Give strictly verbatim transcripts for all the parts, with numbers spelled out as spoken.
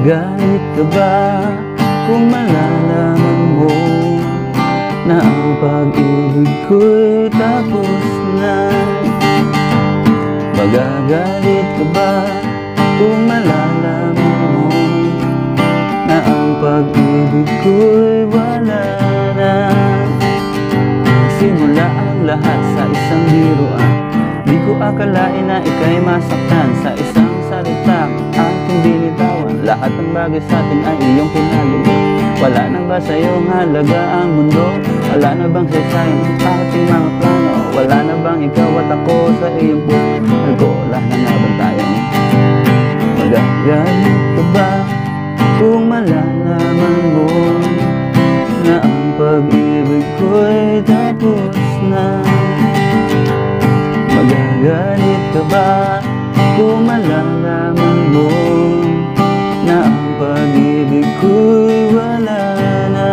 Magagalit ka ba kung malalaman mo na ang pag-ibig ko'y tapos na? Magagalit ka ba kung malalaman mo na ang pag-ibig ko'y wala na? Simula ang lahat sa isang biruan, di ko akalain na ika'y masaktan sa isang salita aking binitawan. Lahat ng bagay sa atin ay iyong pinalimutan. Wala na ba sa'yong halaga ang mundo? Wala na bang saysay ng ating mga plano? Wala na bang ikaw at ako sa iyong puso? Wala na nga ba tayong magagalit ka ba kung malalaman mo na ang pag-ibig ko'y tapos na? Magagalit ka ba kung malalaman mo na ang pag-ibig ko'y wala na?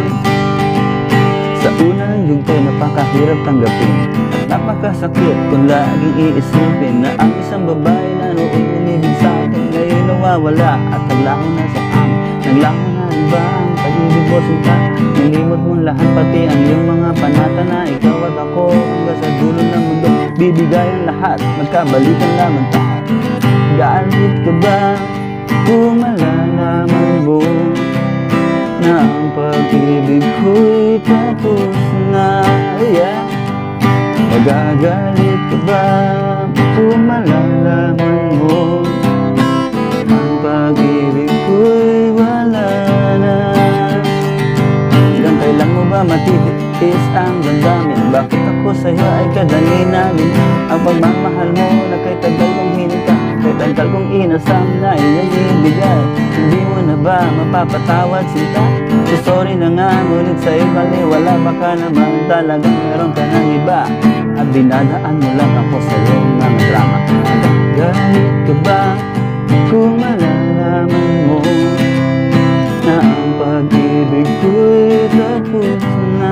Sa unang yugto'y napakahirap tanggapin at napakasakit kung laging iisipin na ang isang babae na noon umibig sa akin ngayon nawawala at naglaho na sa amin. Naglaho na iba ang pag-ibig mo, sinta. Nilimot mong lahat pati ang iyong mga panata na ikaw at ako hanggang sa dulo ng mundo bibigay ang lahat, magkabalikan lamang tayo. Galit ka ba kung malalaman mo na ang pag-ibig ko'y tapos na? Yeah. Magagalit ka ba kung malalaman mo ang pag-ibig ko'y wala na? Hanggang kailan mo ba matitiis ang damdamin? Bakit ako sa'yo ay kadalinanin? Ang pagmamahal mo na kay tagal kong hininta, kay tagal kong inasam na iyong ibigay. Hindi mo na ba mapapatawad, sinta? So sorry na nga, ngunit sa'yo baliwala. Baka naman talagang meron ka ng iba at dinadaan mo lang ako sa'yo mga drama. Magagalit ka ba kung malalaman mo na ang pag-ibig ko'y tapos na?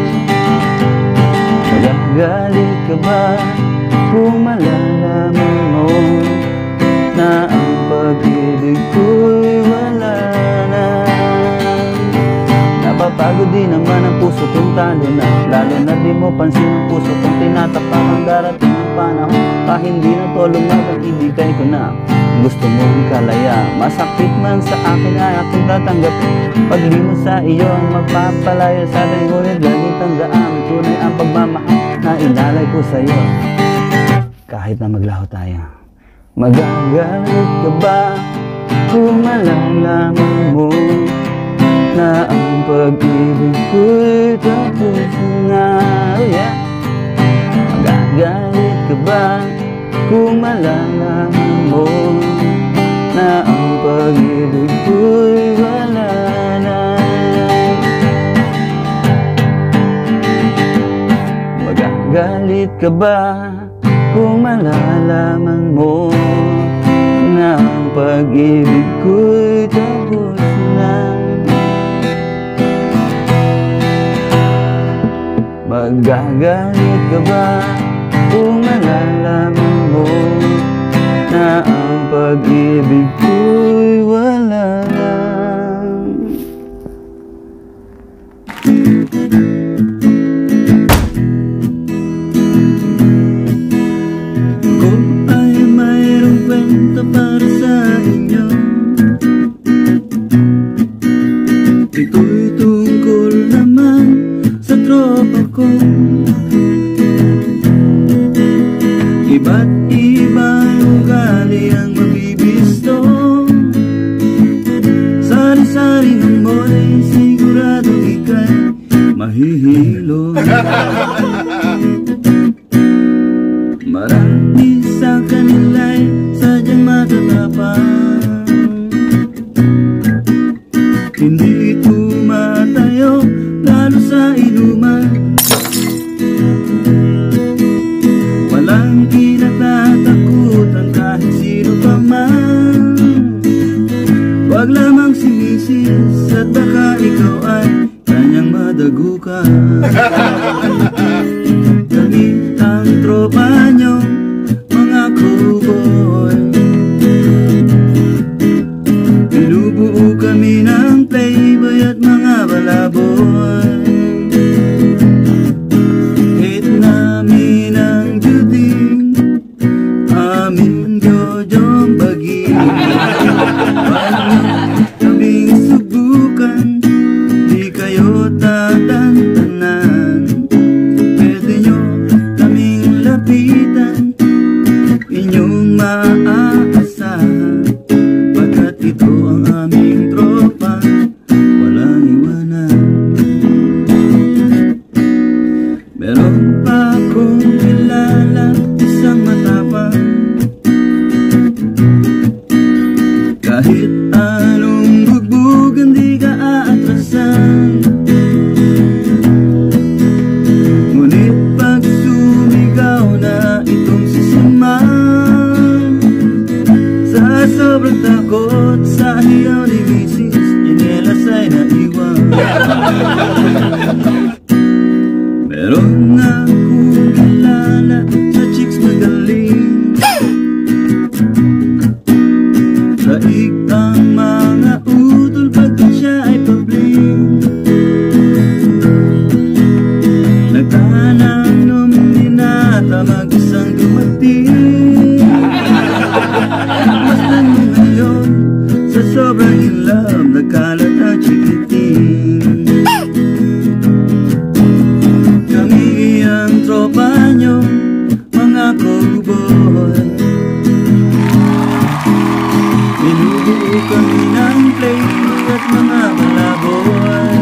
Magagalit ka ba kung malalaman mo na ang pag-ibig ko'y wala na? Napapagod din naman ang puso kong talo na, lalo na di mo pansin ang puso kong tinatapak. Ang darating ang panahon pa hindi na to lumabang, ibigay ko na gusto mong kalaya. Masakit man sa akin ay aking tatanggapin. Pag-limot sa iyo ang magpapalayo sa atin, ngunit laging tandaan tunay ang pagmamahal na ilalay ko sa'yo kahit na maglaho tayo. Magagalit ka ba kung malalaman mo na ang pag-ibig ko'y tapos na? Oh yeah. Magagalit ka ba kung malalaman mo na ang pag-ibig ko'y wala na? Magagalit ka ba kung malalaman mo na ang pag-ibig ko'y tapos na? Magagalit ka ba kung malalaman mo na ang pag-ibig ko'y wala na? Para sa inyo, ito'y tungkol naman sa tropa ko. Iba't ibang ugali ang mabibisto, sari-saring amoy, sigurado ika'y mahihilo. Marami sa kanila'y sadyang matatapang, hindi tumatayo lalo sa inuman. Walang kinatatakutan kahit sino pa man. Wag lamang sinisis at baka ikaw ay kanyang madagukan. Gamit ang tropa nyo, mga cowboy, Meron akong kilala sa chicks magaling, daig ang mga utol pagkat siya ay pabling. Nagtahanang nominata mag-isang dumating. Masdan mo ngayon sa sobrang in love, nagkalat ang chikiting. Kami ang tropa nyo, mga cowboy. Binubuo kami ng playboy at mga balaboy.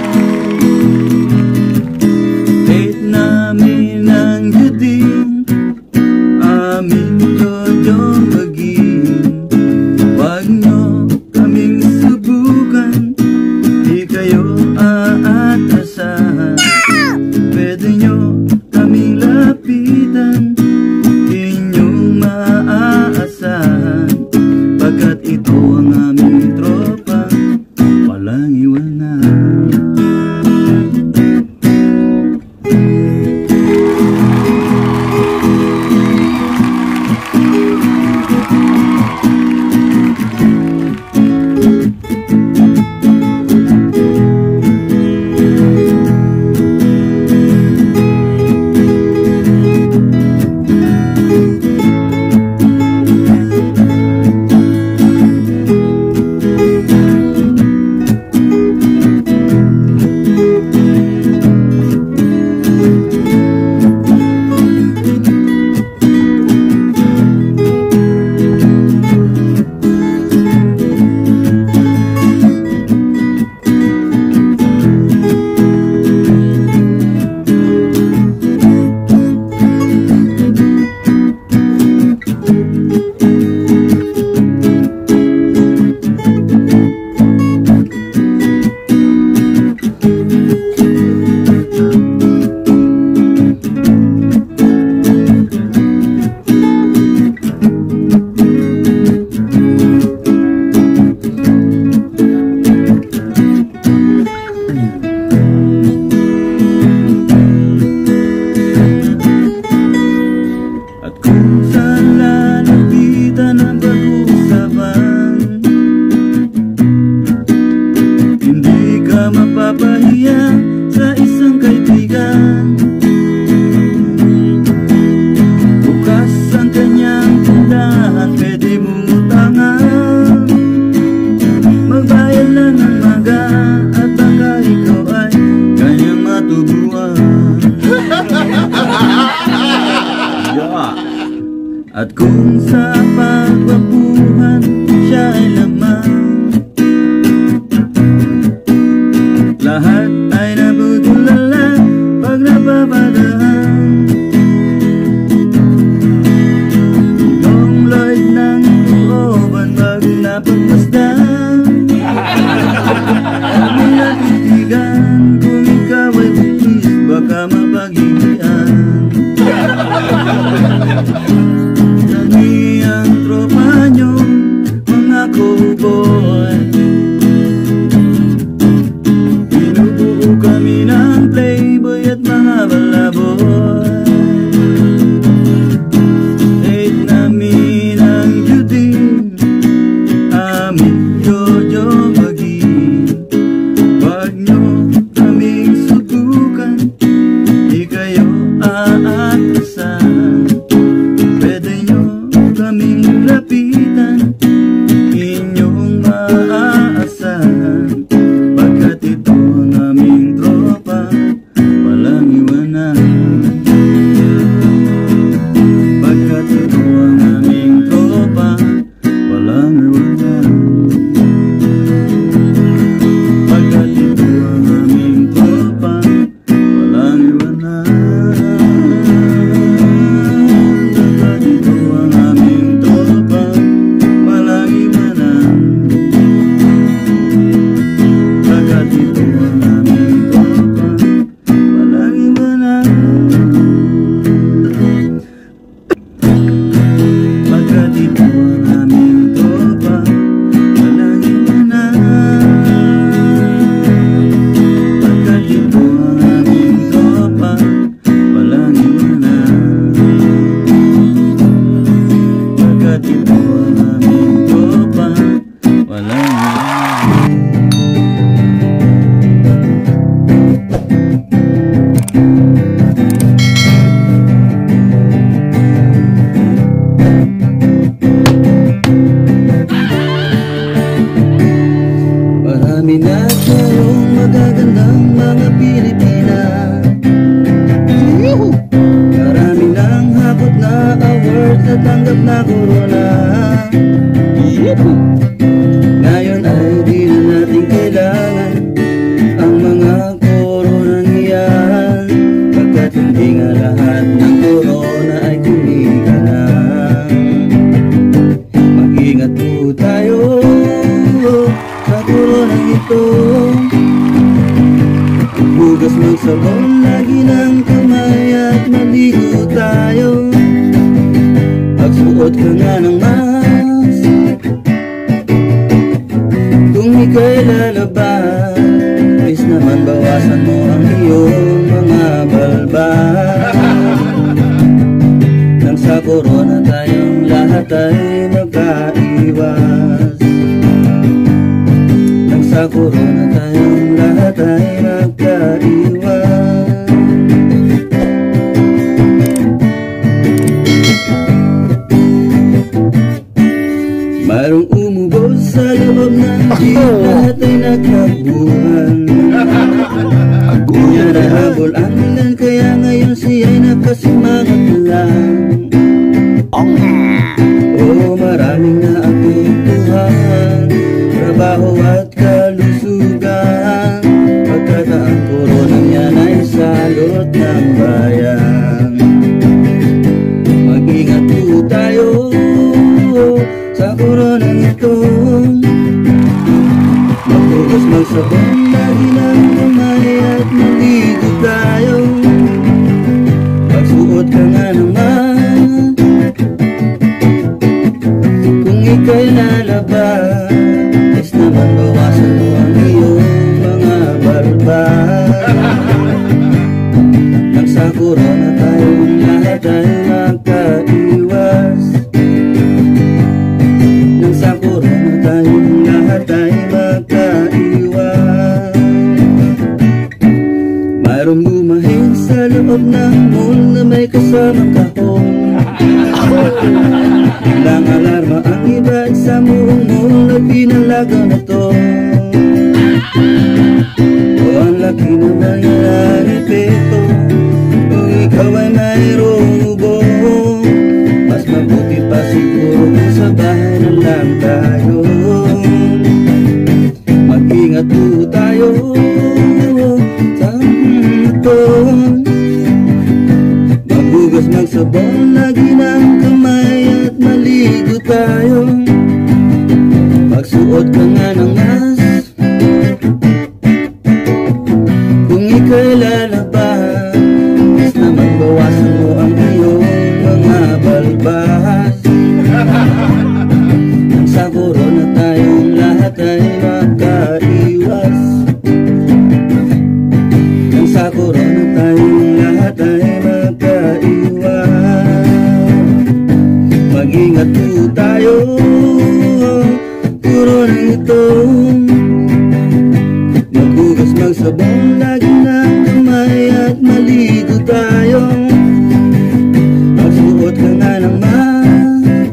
Hate namin ang guding, aming todong maging. Huwag nyo kaming subukan, di kayo aatasahan. Pwede nyo kaming lapitan, inyong maaasahan. Pagkat ito ang aming tropa, walang iwanan. Mapapahiya sa isang kaibigan. Bukas ang kanyang tindahan, pwede mong utangan. Magbayad lang ng maga at baka ikaw ay kanyang matubuan. Yeah. At kung sa pagwapuhan siya ay lamang, lahat ay nabutulala pag napapadaan. Long Lloyd ng looban pag napagmasdan. Huwag mo natitigan kung ikaw ay butis, baka mapag-ibian. Kami ang tropa nyo, mga cowboy. magsabon lagi ng kamay at maligo tayo. Magsuot ka nga ng mask kung ika'y lalabas. Please naman bawasan mo ang iyong mga balbas. Nang sa corona tayong lahat ay magkaiwas. Nang sa corona tayong lahat ay magkaiwas. Mayroong umubos sa loob ng jeep, lahat ay nagkabuhan. Niya nahabol ang ilan, kaya ngayon siya'y nakasimangat lang. Oh, maraming naapektuhan, trabaho at kalusugan, pagkat ang koronang yan ay salot ng bayan. Mag-ingat po tayo sa koronang ito. Maghugas, magsabon lagi ng kamay at maligo tayo. Magsuot ka nga ng mask kung ika'y lalabas. Is naman bawasan mo ang iyong mga balbas. Nang sa corona tayong lahat ay magkaiwas. Nang sa corona tayong lahat ay magkaiwas. Mayroong bumahin sa loob ng mall na may kasamang kahon. Biglang alarma ang iba sa buong mall at pinalagaw na to. O ang laki naman ng epekto kung ikaw ay mayroong ubo. Mas mabuti pa siguro kung sa bahay na lang tayo. Mag-ingat po tayo sa ito. Maghugas, magsabon lagi ng kamay at maligo tayo. Magsuot ka nga ng mask kung ika'y lalabas. Is naman bawasan mo ang iyong mga balbas. Nang sa corona tayong lahat ay magkaiwas. Nang sa corona tayong lahat ay magkaiwas. Mag-ingat po tayo, corona ito. Maghugas, magsabon lagi ng kamay at maligo tayo. Magsuot ka nga ng mask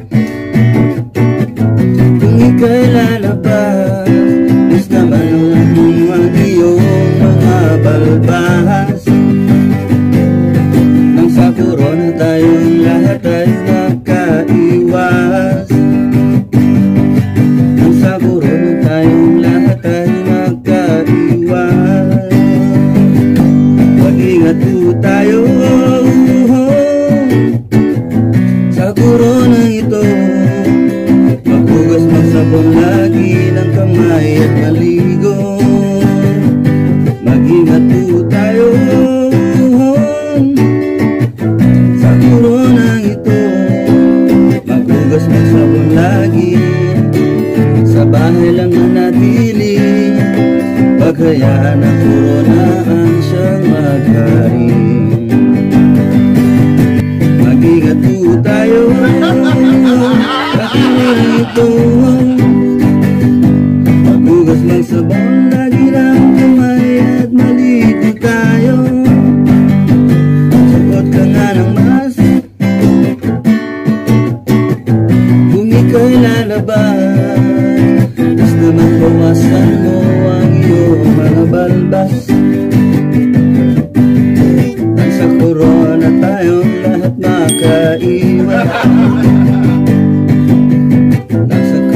kung ika'y lalabas. Is naman ang iyong mga balbas. Nang sa corona tayong lahat ay magkaiwas. Nang sa corona tayong lahat ay magkaiwas. Mag-ingat po tayo sa corona ito. Maghugas, magsabon lagi ng kamay at maligo. Mag-ingat po tayo sa corona ito. Maghugas, magsabon lagi, sa bahay lang manatili. Paghayaan ng corona ang siyang magharing. Mag-ingat po tayo sa corona ito. Maghugas, magsabon lagi ng kamay at maligo tayo. Suot ka nga ng mask kung ika'y lalabas. Is naman bawasan mo ang iyong mga balbas. Nang sa corona tayong lahat makaiwas. Nang sa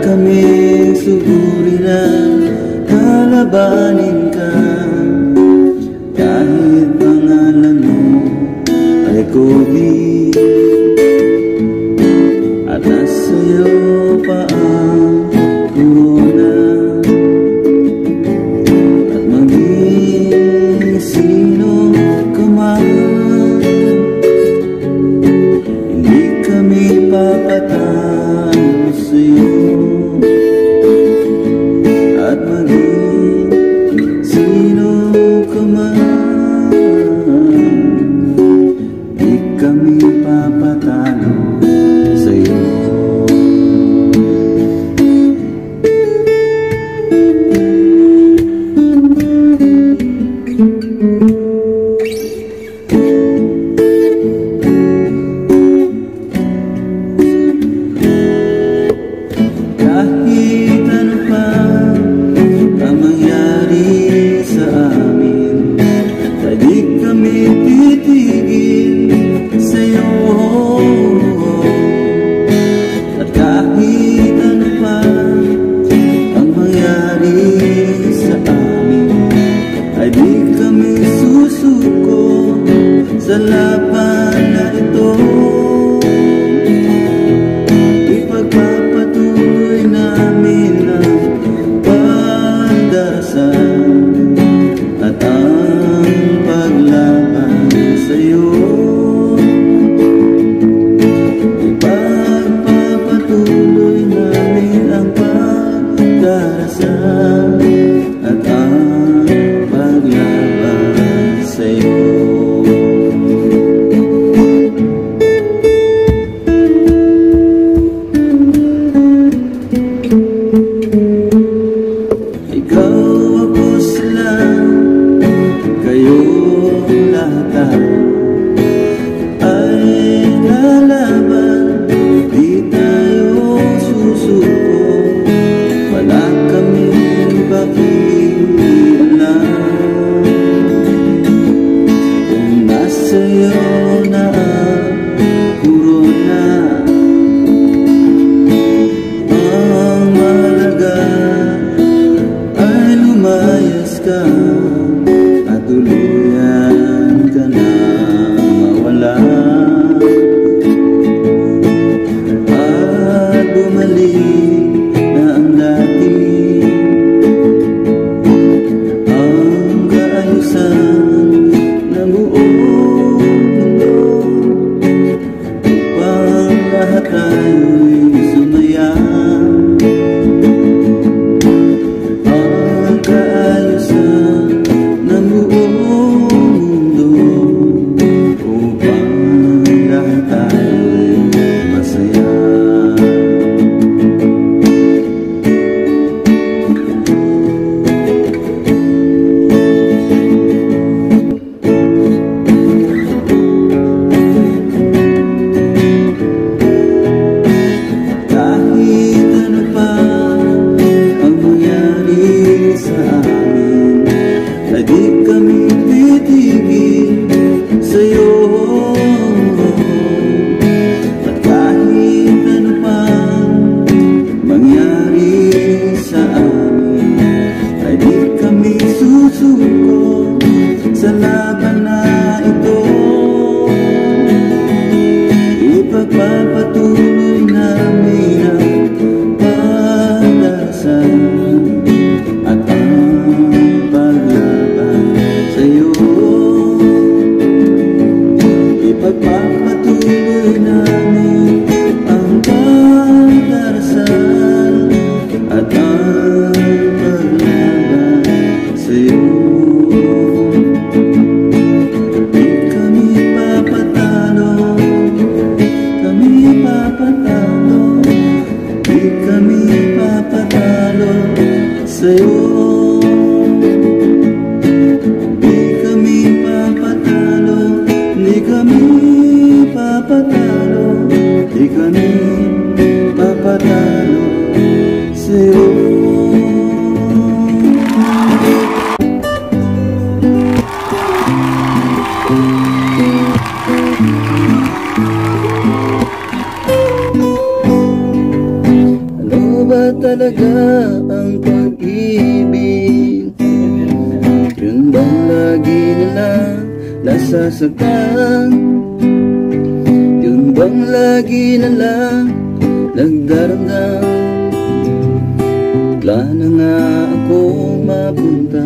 kaming suguri na kalabanin ka. Kahit pangalan mo ay COVID at nasa'yo pa ang corona, at maging sino ka man, hindi kami papatalo sa'yo. At maging sino ka man, hindi kami papatalo sa'yo. Kahit ano pa ang mangyari sa amin, di kami titigil sa'yo. At kahit ano pa ang mangyari sa amin, ay di kami susuko sa laban na ito. Ipagpapatuloy namin ang pagdarasal at ang paglaban sa'yo. Ipagpapatuloy namin ang pagdarasal at ang paglaban sa'yo. Ikaw, ako, sila, kayo lahat ay lalaban, di tayo susuko. Wala kaming pakialam kung nasa'yo na ang corona. Ang mahalaga ay lumayas ka at tuluyan ka na mawala, at bumalik na ang dati, ang kaayusan ng buong mundo, upang lahat tayo'y sumaya. Ang kaayusan ng buong mundo, upang lahat tayo'y masaya. Kahit ano pa ang mangyari sa amin, ay di kami titigil sa'yo. At kahit ano pa mangyari sa amin, ay di kami susuko sa laban na ito. Ipagpapatuloy namin ang pagdarasal at ang paglaban sa'yo. Ipagpapatuloy namin ang pagdarasal at ang paglaban sa'yo. Di kami papatalo, kami papatalo, di kami papatalo sa'yo. Di kami papatalo, di kami papatalo, di kami papatalo sa'yo. ba talaga ang pag-ibig? Yun bang lagi nila nasasaktan? Yun bang lagi nila nagdaramdam? Wala na nga akong mapunta,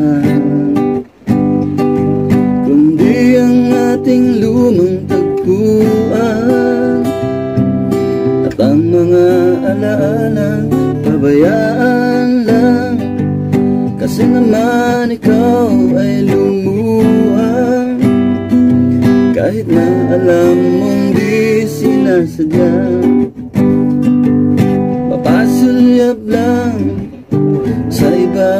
kundi ang ating lumang tagpuan. At ang mga alaala pabayaan lang, kasi naman ikaw ay lumuhang, kahit na alam mong di sinasadya. Papasulyap lang sa iba,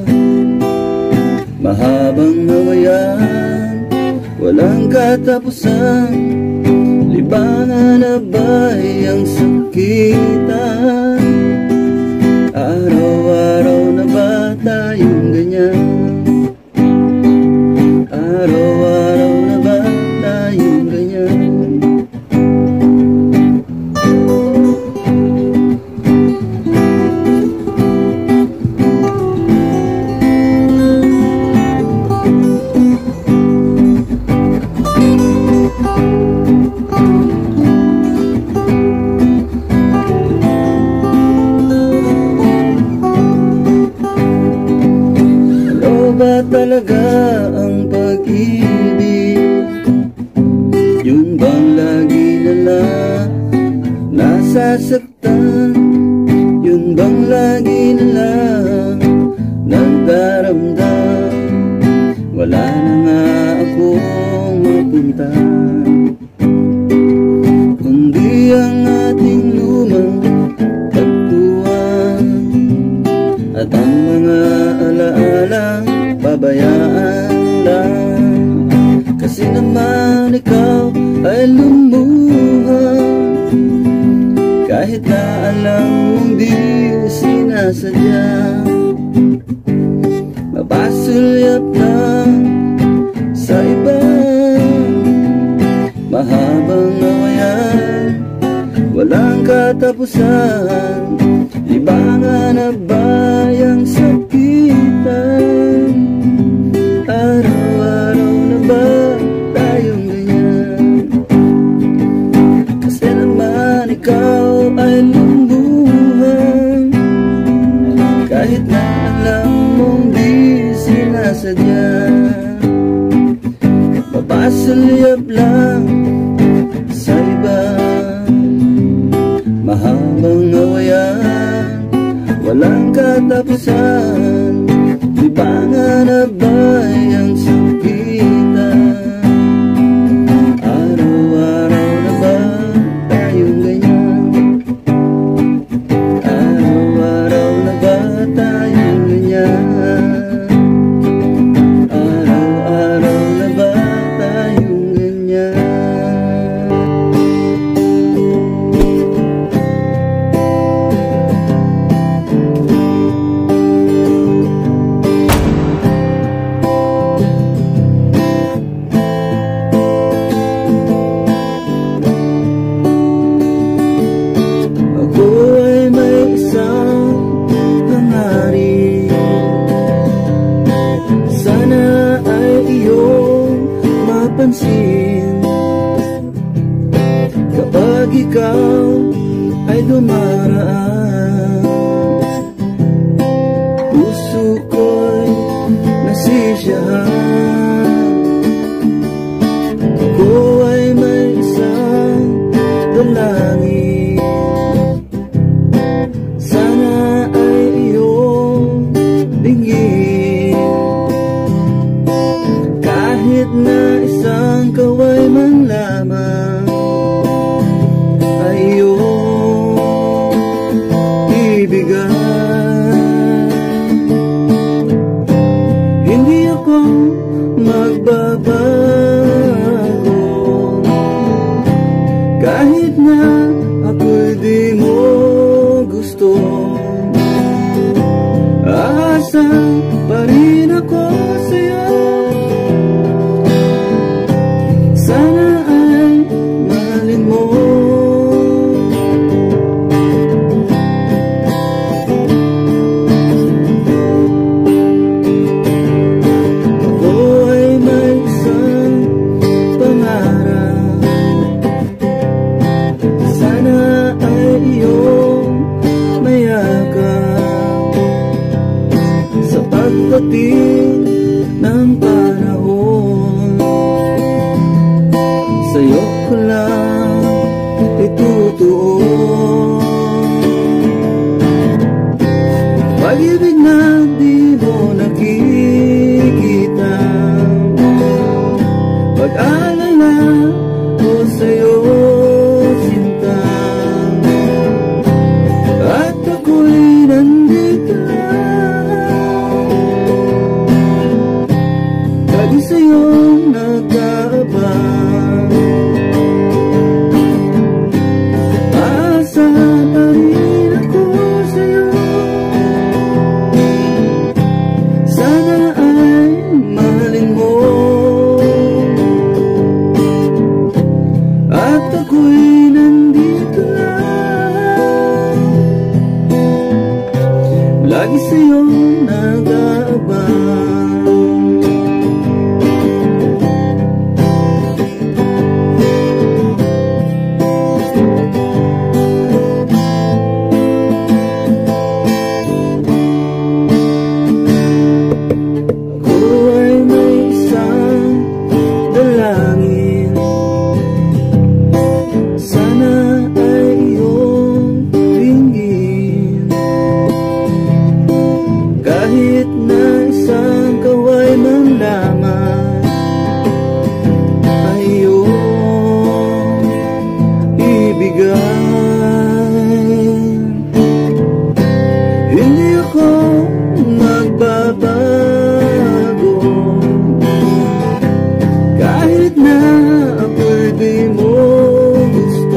mahabang hawayan, walang katapusan. Libangan na ba'y ang sakitan? Araw-araw na ba tayong ganyan? Araw-araw na ba tayong ganyan? Ba talaga ang pag-ibig? Yun bang lagi nila nasasaktan? Yun bang lagi nila nagdaramdam? Wala na nga akong mapunta, kundi ang ating lumang tagpuan. At ang mga alaala pabayaan lang, kasi naman ikaw ay lumuhang, kahit na alam mong di sinasadya. Mapasulyap lang sa iba, mahabang awayan, walang katapusan. Libangan na bayang sakitan? Araw-araw na ba tayong ganyan? Kasi naman ikaw ay lumuhang, kahit na alam mong di sinasadya. Papasulyap lang sa iba, mahabang awayan, walang katapusan. Libangan na ba'y ang sakitan? Araw-araw na ba tayong ganyan? Araw-araw na ba tayong ganyan? Araw-araw na ba tayong ganyan? Kapag ikaw ay dumaraan, puso ko'y nasisiyahan. Ako ay may isang dalangin, sana ay iyong bingin. Kahit na isang kaway man lamang ay iyong ibigay. Hindi ako magbabago, kahit na ako'y di mo gusto. Aasa pa rin ako sa'yo, sana ay mahalin mo. lagi sa'yo nag-aabang. Ako ay may isang dalangin, sana ay iyong tingin. Kahit na isang kaway man lamang ay iyong ibigay. Hindi ako magbabago kahit na ako'y di mo gusto.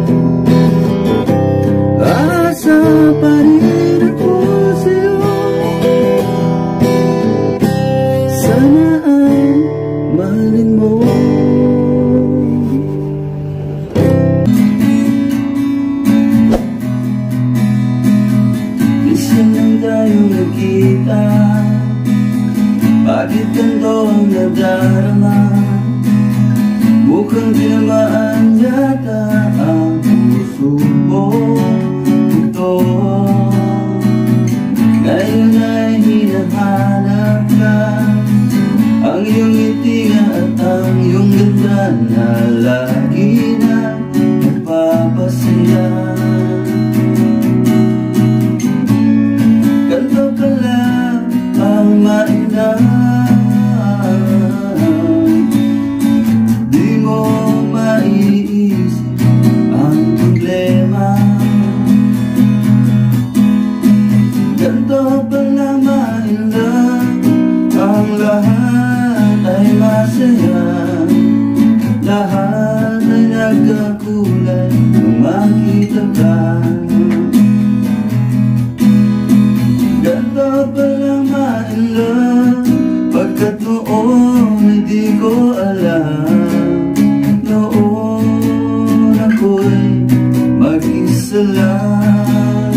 Asa pa rin ako sa'yo, sana ay mahalin mo. Isa lang tayo nagkita, bakit ganito ang nadarama? Mukhang tinamaan yata ang puso mo. Ito ngayon ay hinahanap ka, ang iyong ngiti at ang iyong ganda na lagi na nagpapasaya. Ganto pala ang mainam, di mo maiisip ang problema. Ganto pala mainam, ang lahat ay masaya, lahat ay nagkakulay nung makita ka. Ganto pala mainam, pagkat noon ay di ko alam, noon ako'y mag-isa lang.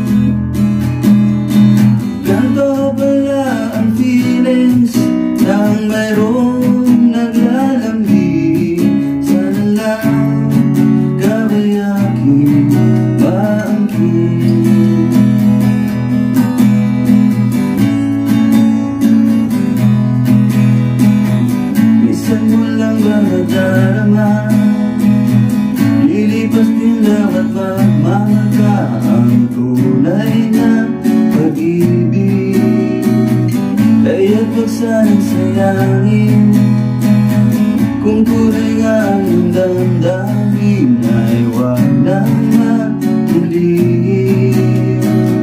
Ganto pala ang feelings nang mayroong naglalambing. Sana lang gabay aking maangkin. Minsan mo lang ba nadarama, lilipas din daw at magmamaka ang tunay na pag-ibig. Kaya't wag sanang sayangin, kung tunay nga ang iyong damdamin ay wag nang matuloy.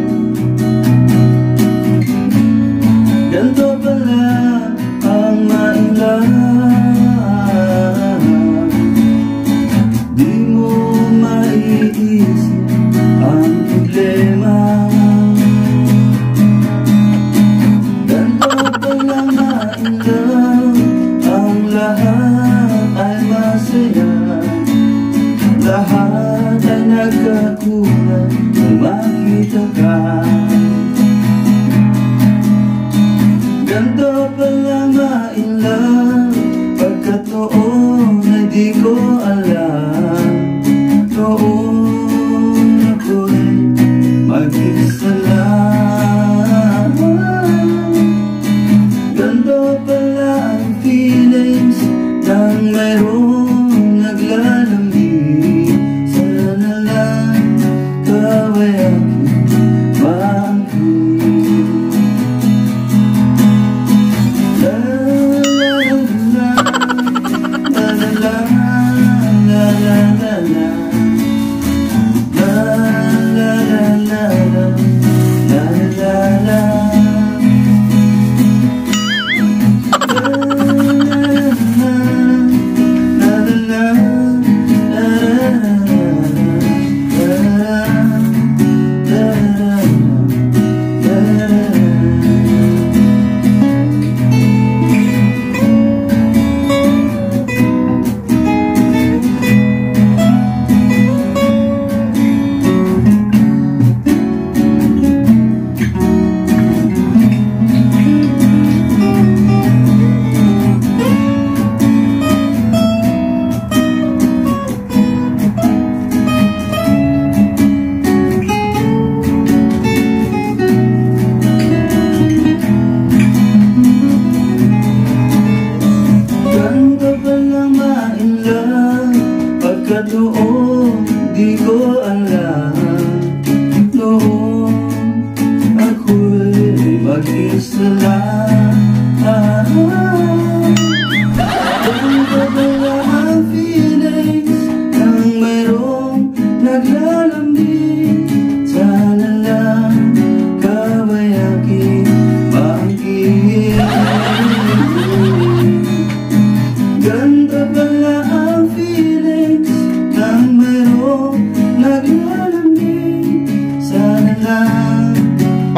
Ganto pala ang mainam, di mo maiisip ang problema. Ganto pala mainam, ang lahat ay masaya.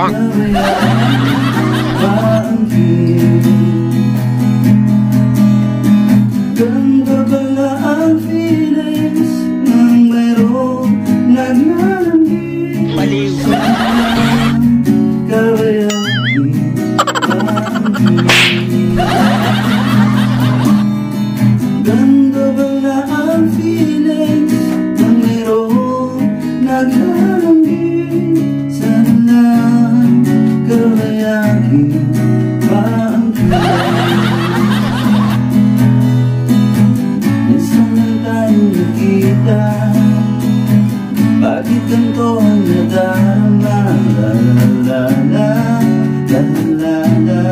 Ganito pala ang feelings ng mayroong naglalambing. Maliw. Kawayanin ganito pala ang feelings ng mayroong naglalambing. Sana kawayanin pa ang kita. Bakit ganito ang nadarama? La la la la la la.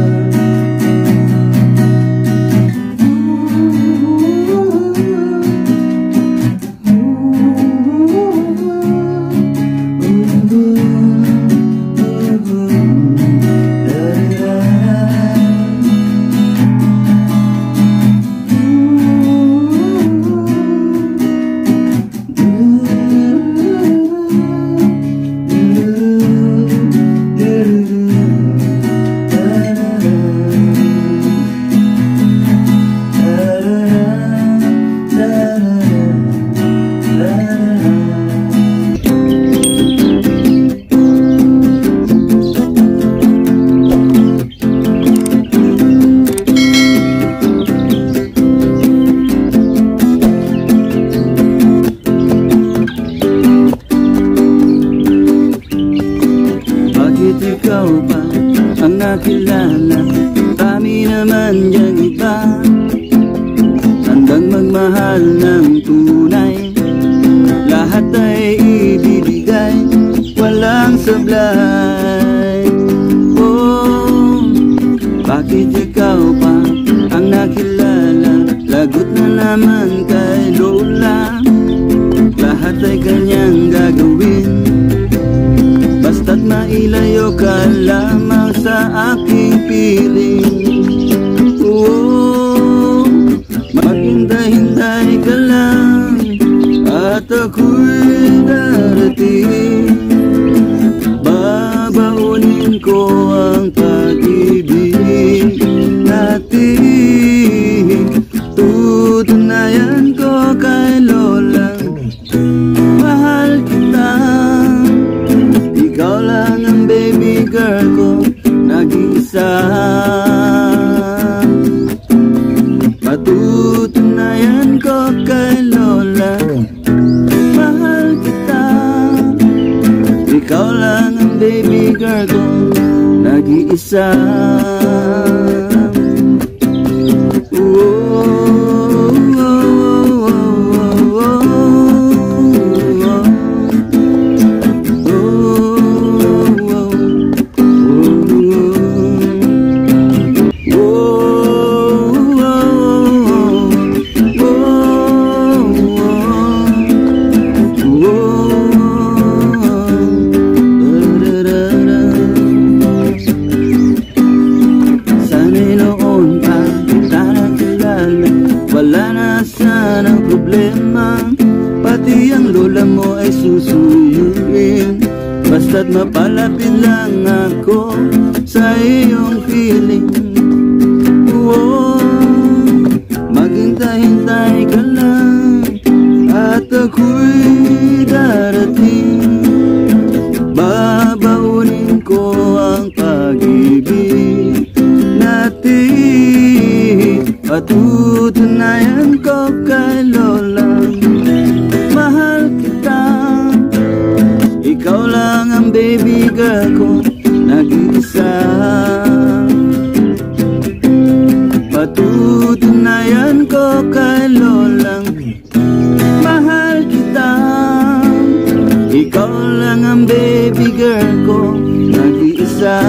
Ikaw pa ang nakilala, kami naman diyang iba, handang magmahal ng tunay, lahat ay ibibigay, walang sablay. Oh, bakit ikaw pa ang nakilala, lagot na naman kay Lola, lahat ay kanyang gagawin, basta't mailayo ka lamang sa aking piling. Oh, maghintay-hintay ka lang at ako'y darating. Babaunin ko ang pag-ibig natin, tutunayan ko kay Lola, mahal kita. Ikaw lang ang baby girl ko, nag-iisa. Patutunayan ko kay Lola, mahal kita. Ikaw lang ang baby girl ko, nag-iisa. Wala na sanang problema, pati ang lola mo ay susuyuin, basta't mapalapit lang ako sa iyong feeling. Oh, maghintay-hintay ka lang at ako'y darating. Babaunin ko ang pag-ibig natin, patutunayan ko kay Lola, mahal kita. Ikaw lang ang baby girl ko, nag-iisa. Patutunayan ko kay Lola, mahal kita. Ikaw lang ang baby girl ko, nag-iisa.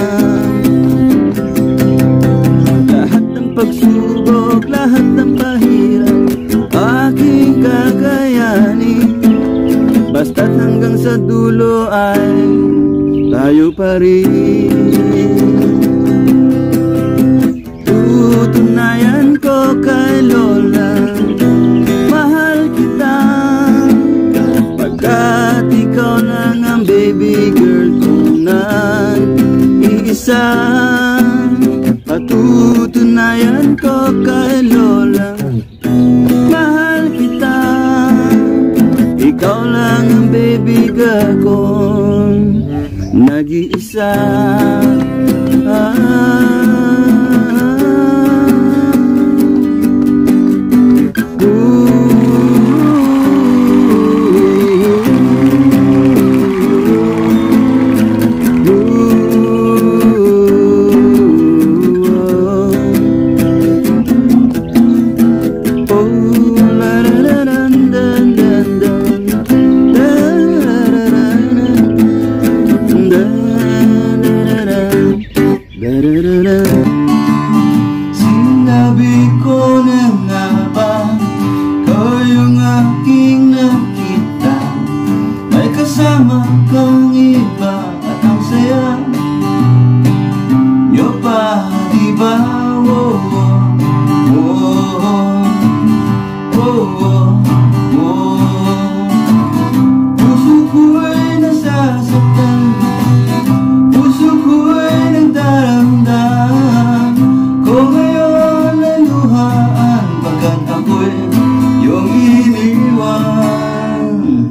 Lahat ng pagsubok, lahat ng pahirap, aking kakayanin, basta't hanggang sa dulo ay tayo pa rin. Tutunayan ko kay Lola, mahal kita, pagkat ikaw lang ang baby girl ko na isa, patutunayan ko kay Lola, mahal kita, ikaw lang ang baby girl ko, nag-iisa. ah. Sinabi ko na nga ba, ikaw yung aking nakita, may kasama kang iba at ang saya nyo pa, diba? Oh, oh, oh, oh, oh. Puso ko'y nasasaktan, puso ko'y nagdaramdam, kung ngayon ay luhaan, pagkat ako'y iyong iniwan.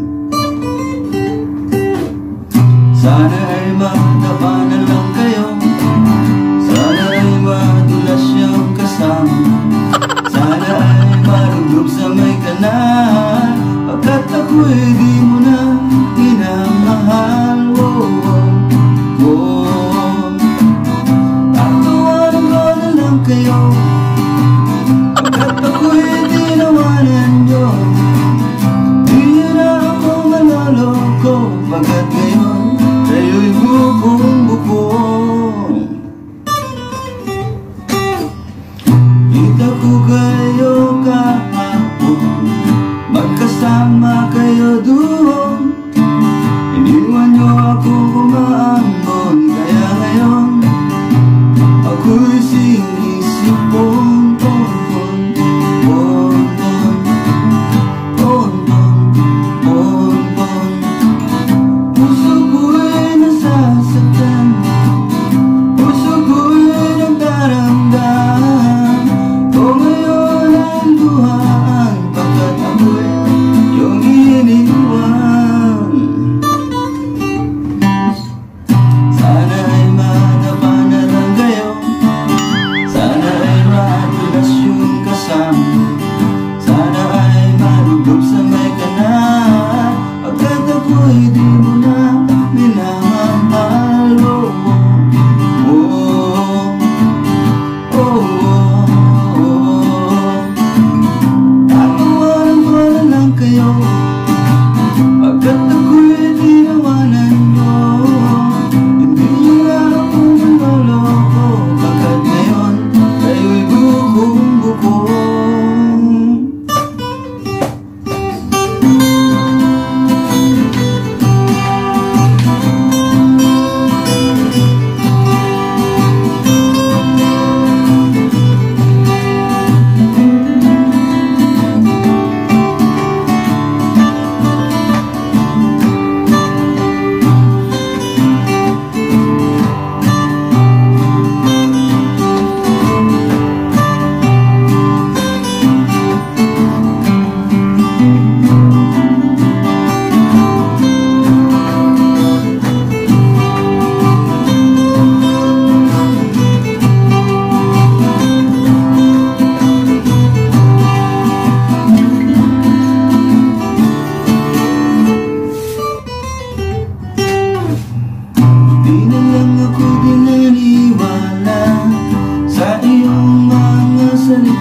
Sana ay matapa na lang kayo, sana ay madulas yung kasama, sana ay marugdog sa may kanal, pagkat ako'y di mo na minamahal. Oh, oh, oh. Tatawanan ko na lang kayo, pagkat ako'y tinawanan nyo, di nyo na ako maloloko, pagkat ngayon sa'yo'y bukong-buko. Kita ko kayo kahapon, magkasama kayo doon, iniwan nyo ako kumaambon, kaya ngayon ako'y sinisip pon, pon, pon, pon, pon, pon, pon, pon. Puso ko'y nasasaktan, puso ko'y nagdaramdam, kung ngayon ay luhaan, pagkat ako'y iyong iniwan. Sana ay matapa na lang kayo, sana ay madulas yung kasama, sana ay marugdog sa may kanal, pagkat ako'y di mo na minamahal. Oh, oh, oh, oh, oh. Tatawanan ko na lang kayo, pagkat ako'y tinawanan nyo, hindi nyo na ako maloloko, pagkat ngayon kayo'y bukong-buko. Di na lang ako din naniwala sa iyong mga salita.